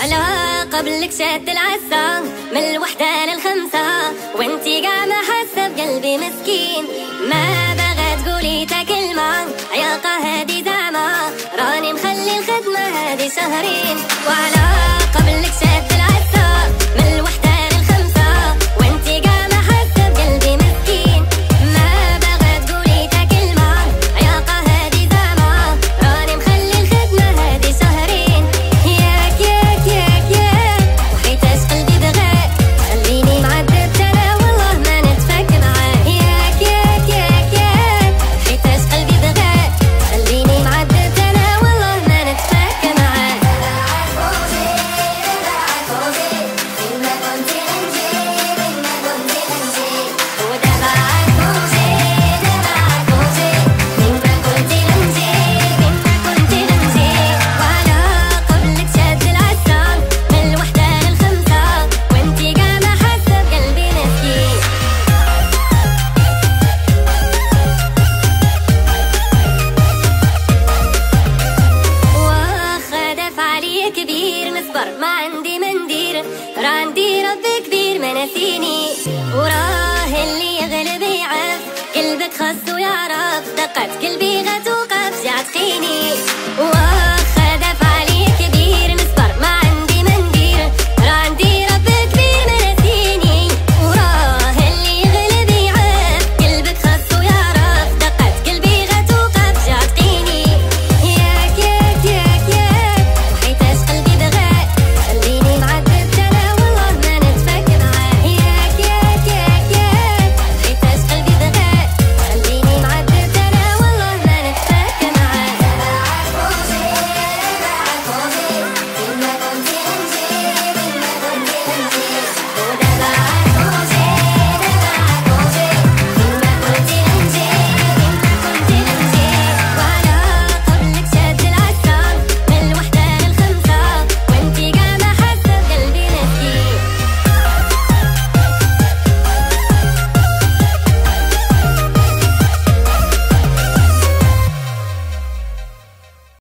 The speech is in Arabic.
وعلى قبلك شاد العسى من الوحدة للخمسة، وانتي قاع ما حاسة بقلبي مسكين. ما بغا تقولي تا كلمة عياقة هادي زعمة، راني مخلي الخدمة هادي شهرين. وعلى قبلك شاد العسى من الوحدة للخمسة، وانتي قاع ما حاسة بقلبي مسكين. ما بغا تقولي تا كلمة عياقة هادي زعمة، راني مخلي الخدمة هادي شهرين. ياك ياك ياك ياك وحيتاش قلبي بغاك، خليني معذبت انا والله ما نتفاك معاك. ياك ياك ياك ياك وحيتاش قلبي بغاك، خليني معذبت انا والله ما نتفاك معاك. ودابا عالفوزي دابا عالفوزي من ما كنتي لنجي من ما كنتي لنجي. وعلى قبلك شاد العسى من الوحدة للخمسة، وانتي قاع ما حاسة بقلبي مسكين. واخا دافع عليا كبير نصبر ما عندي مندير، راه عندي رب كبير ما ناسيني. وراه اللي يغلب يعرف قلبك خاصو يعرف، دقات قلبي غتوقف جا تعطيني.